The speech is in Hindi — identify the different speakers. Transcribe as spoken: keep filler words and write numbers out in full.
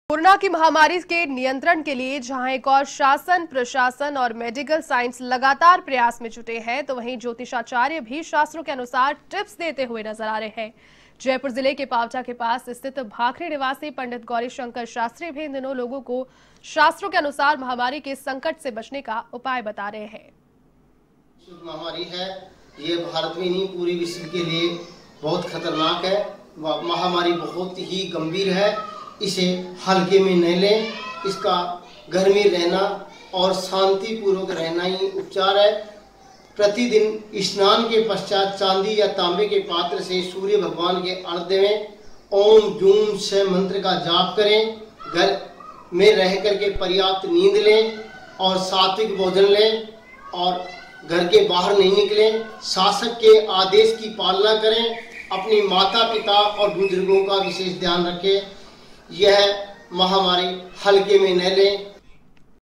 Speaker 1: कोरोना की महामारी के नियंत्रण के लिए जहां एक और शासन, प्रशासन और मेडिकल साइंस लगातार प्रयास में जुटे हैं, तो वहीं ज्योतिषाचार्य भी शास्त्रों के अनुसार टिप्स देते हुए नजर आ रहे हैं। जयपुर जिले के पावटा के पास स्थित भाखड़ी निवासी पंडित गौरी शंकर शास्त्री भी इन दिनों लोगों को शास्त्रों के अनुसार महामारी के संकट से बचने का उपाय बता रहे हैं।
Speaker 2: महामारी है, ये भारत में नहीं पूरे विश्व के लिए बहुत खतरनाक है। महामारी बहुत ही गंभीर है, इसे हल्के में न लें। इसका घर में रहना और शांति पूर्वक रहना ही उपचार है। प्रतिदिन स्नान के पश्चात चांदी या तांबे के पात्र से सूर्य भगवान के अर्घ्य में ओम जूम से मंत्र का जाप करें। घर में रह करके पर्याप्त नींद लें और सात्विक भोजन लें और घर के बाहर नहीं निकलें। शासक के आदेश की पालना करें। अपनी माता पिता और बुजुर्गों का विशेष ध्यान रखें। यह महामारी हल्के में न लें।